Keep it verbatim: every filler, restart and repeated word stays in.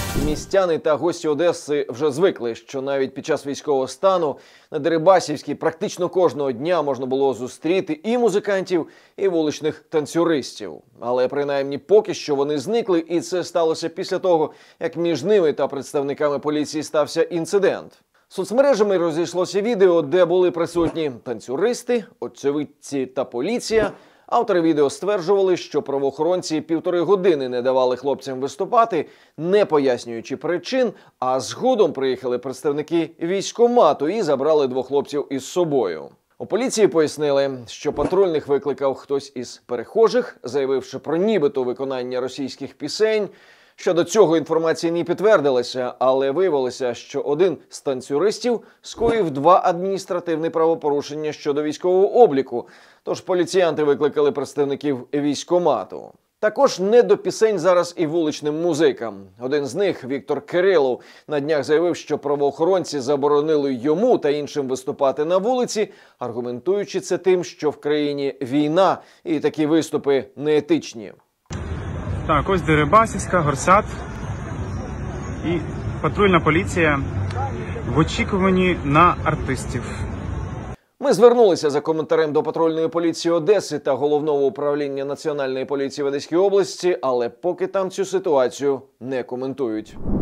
Містяни та гості Одеси вже звикли, що навіть під час військового стану на Дерибасівській практично кожного дня можна було зустріти і музикантів, і вуличних танцюристів. Але принаймні поки що вони зникли, і це сталося після того, як між ними та представниками поліції стався інцидент. Соцмережами розійшлося відео, де були присутні танцюристи, очевидці та поліція. Автори відео стверджували, що правоохоронці півтори години не давали хлопцям виступати, не пояснюючи причин, а згодом приїхали представники військкомату і забрали двох хлопців із собою. У поліції пояснили, що патрульних викликав хтось із перехожих, заявивши про нібито виконання російських пісень. Щодо цього інформація не підтвердилася, але виявилося, що один з танцюристів скоїв два адміністративні правопорушення щодо військового обліку, тож поліціянти викликали представників військкомату. Також не до пісень зараз і вуличним музикам. Один з них, Віктор Кирилов, на днях заявив, що правоохоронці заборонили йому та іншим виступати на вулиці, аргументуючи це тим, що в країні війна і такі виступи неетичні. Так, ось Дерибасівська, Горсат і патрульна поліція в очікуванні на артистів. Ми звернулися за коментарем до патрульної поліції Одеси та Головного управління Національної поліції в Одеській області, але поки там цю ситуацію не коментують.